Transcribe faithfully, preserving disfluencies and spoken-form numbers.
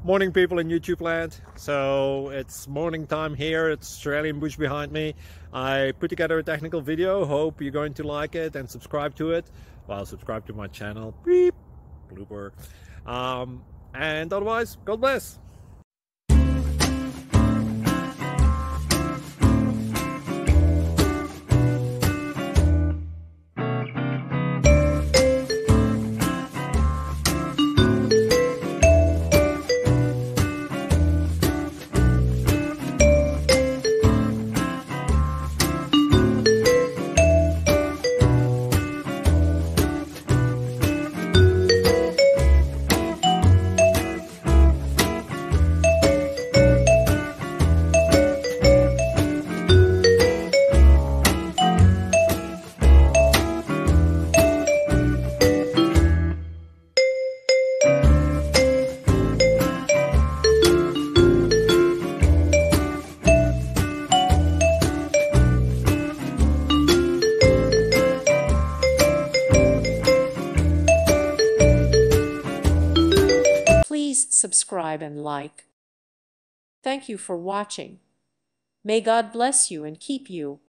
Morning, people in YouTube land. So it's morning time here. It's Australian bush behind me. I put together a technical video. Hope you're going to like it and subscribe to it. Well, subscribe to my channel. Beep, blooper. Um, and otherwise, God bless. Please subscribe and like. Thank you for watching. May God bless you and keep you.